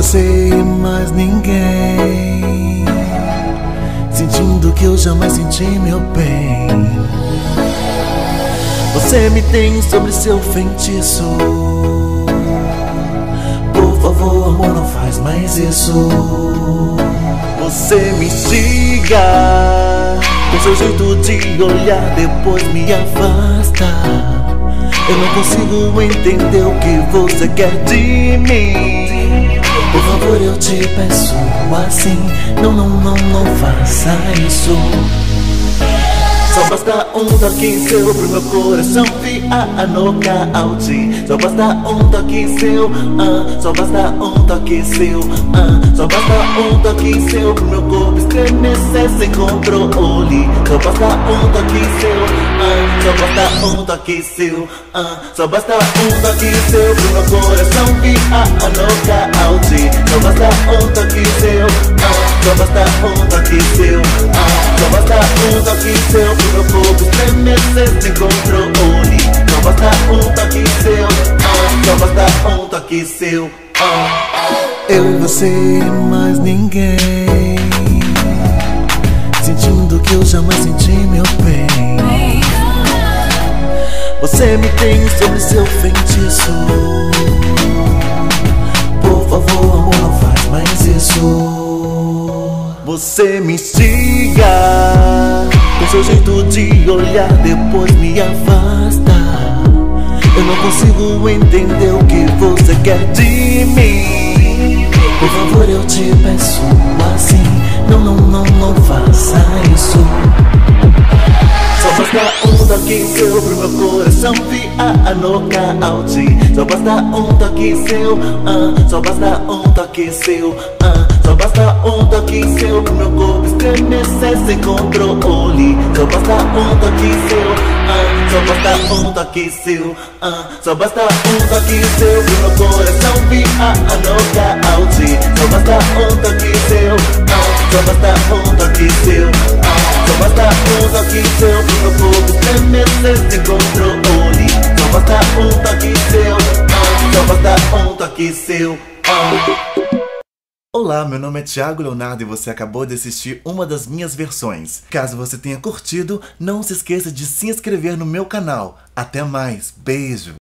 você e mais ninguém, sentindo que eu jamais senti meu bem. Você me tem sobre seu feitiço. Por favor, amor, não faz mais isso. Você me instiga com seu jeito de olhar, depois me afasta. Eu não consigo entender o que você quer de mim. Por favor, eu te peço assim, não faça isso. Só basta um toque seu pro meu coração virar nocaute. Só basta um toque seu, só basta um toque seu, só basta um toque seu pro meu corpo estremecer sem controle. Só basta um toque seu, só basta um toque seu, só basta um toque seu pro meu coração virar nocaute. Só basta um toque seu, só basta um toque seu, só basta um toque seu pro meu corpo estremecer sem controle. Só basta um toque seu, só basta um toque seu. Eu e você e mais ninguém, sentindo que eu jamais senti meu bem. Você me tem sobre seu feitiço. Por favor, amor, não faz mais isso. Você me instiga com seu jeito de olhar, depois me afasta. Eu não consigo entender o que você quer de mim. Por favor, eu te peço assim, não faça isso. Só basta um toque seu pro meu coração virar nocaute. Só basta um toque seu, só basta um toque seu, só basta um toque seu pro meu corpo estremecer sem controle. Só basta um toque seu, só basta um toque seu, só basta um toque seu pro meu coração virar nocaute. Só basta um toque seu, só basta um toque seu, só basta um toque seu pro meu corpo estremecer sem controle. Só basta um toque seu, só basta um toque seu. Olá, meu nome é Thiago Leonardo e você acabou de assistir uma das minhas versões. Caso você tenha curtido, não se esqueça de se inscrever no meu canal. Até mais, beijo!